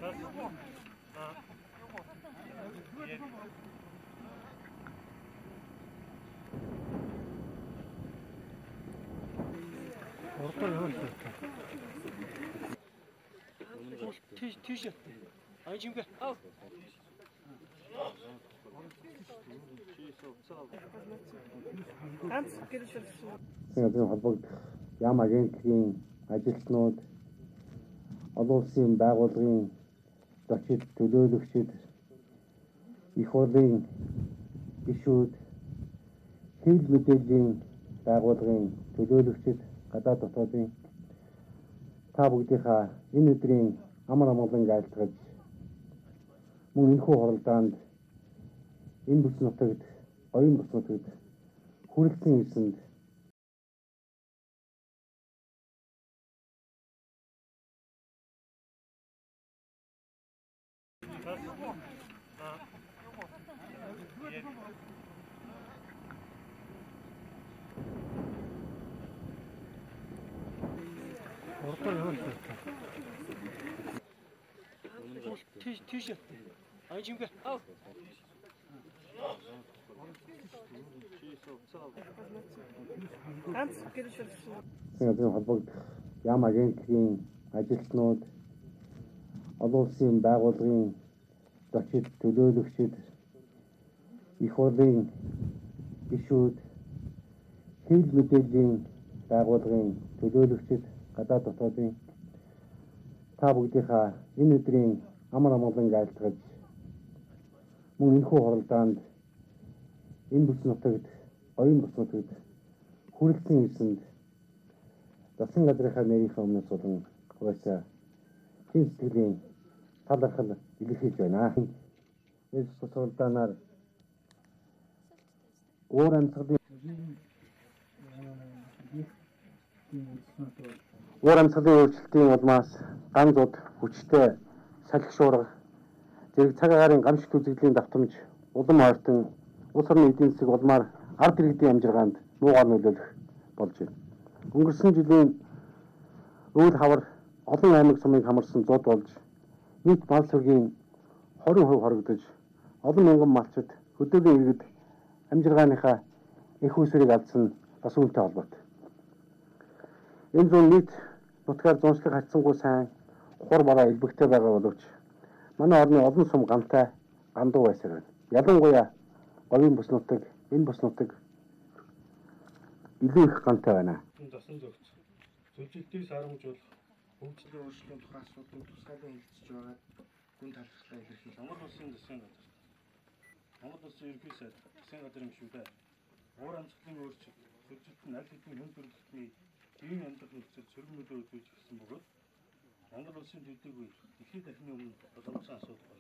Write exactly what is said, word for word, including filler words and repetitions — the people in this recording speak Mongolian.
T-shirt. Ay cimge. Al. Ганц гэрэл шилжсэн. Тэгээд холбогдох яам агентлагийн ажилтнууд, олон улсын байгууллагын зочид төлөөлөгчид, их хурлын гишүүд, хэвлэл мэдээллийн байгууллагын төлөөлөгчид, гадаад дотоодын та бүгдийнхаа энэ өдрийн амар амгалан айлтгаж мөн энэхүү хуралдаанд энэ бүс нутагт, оюун бүс нутагт хүрэлцэн ирсэнд T-shirt. Ay cimge. Al. Ганц гэрэл шилжсэн. Тэгээд холбогдох яам агентлагийн ажилтнууд, олон улсын байгууллагын зочид төлөөлөгчид, их хурлын гишүүд, хэвлэл мэдээллийн байгууллагын төлөөлөгчид, гадаад дотоодын та бүгдийнхаа энэ өдрийн амар амгалан айлтгаж мөн энэхүү хуралдаанд энэ бүс нутагт, оюун бүс нутагт хүрэлцэн ирсэнд засгийн газрынхаа нэрийнхээ өмнөөс болон хувьсаа чин сэтгэлийн талархал илэрхийлж байна. Энэ хуралдаанаар уур амьсгалын уур амьсгалын өөрчлөлтийн улмаас ган зууд хүчтэй салхи шуурга, зэрэг цаг агаарын гамшигт үзэгдлийн давтамж, улам ойртон улс орны эдийн засаг улмаар ард иргэдийн амжиргаанд муугар нөлөөлөх болж байна. Өнгөрсөн жилийн өвөл хавар олон аймаг сумыг хамарсан зууд болж нийт мал сүргийн хорин хувь хоригдож, олон мянган малчид хөдөөгийн иргэд амжиргааныхаа их усрыг алдсан бас үүнтэй холбоотой. Энэ зүүн нийт нутгаар зуншлаг харьцангуй сайн хур бараа элбэгтэй байгаа боловч манай орны олон сум гамтай, гандуу байсаар байна. Ялангуяа оюун бүс нутаг, энэ бүс нутаг илүү их гамтай байна. Засан зөвч зөвлөлтийг сарамжуулах, хөгжлийн өөрчлөлийн тухай асуудлыг тусгайлан хэлцэж байгаад гүн талархлаа илэрхийлж Монгол улсын засгийн газар. Монгол улсын ерөнхий сайд засгийн газрын гишүүдээ уур амьсгалын өөрчлөлт, хөгжилтөнд аль хэдийн хүн төрөлхтний ийм амьдрал нөхцөл сөрөг нөлөө үзүүлж гисэн бөгөөд Монгол улсын төдийгүй дэлхийн дахины өмнө боломжтой асуудал